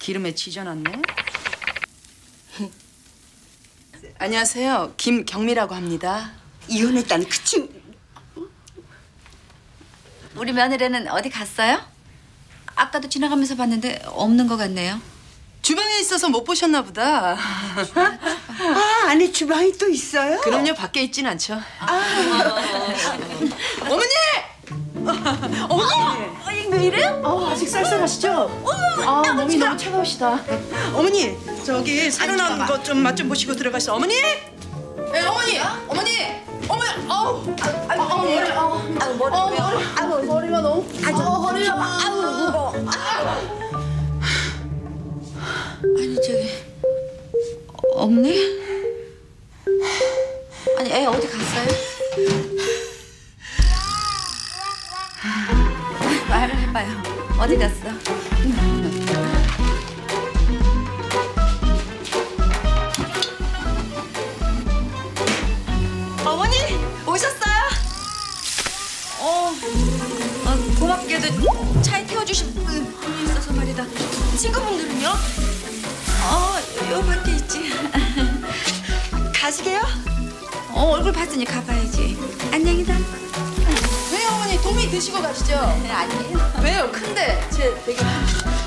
기름에 지져놨네. 안녕하세요. 김경미라고 합니다. 이혼했다는 그 친구. 우리 며느리는 어디 갔어요? 아까도 지나가면서 봤는데 없는 것 같네요. 주방에 있어서 못 보셨나 보다. 아, 안에 주방이 또 있어요? 그럼요. 밖에 있진 않죠. 어머니! 어머니! 왜 이래? 아직 쌀쌀하시죠? 몸이 너무 차가우시다. 어머니, 저기 새로 나온 거 좀 맛 좀 보시고 들어가시죠. 어머니! 예, 어머니! 어머니! 어머니! 머리가 너무. 허리가 막 무거워. 아니 저기 없네? 아니 애 어디 갔어요? 말을 해봐요. 어디 갔어? 어머니 오셨어요? 고맙게도 차에 태워주신 분이 있어서 말이다. 친구분들은요? 요 밖에 있지. 가시게요? 얼굴 봤으니 가봐야지. 안녕이다. 왜요, 어머니? 도미 드시고 가시죠. 아니에요. 왜요? 큰데 제 되게.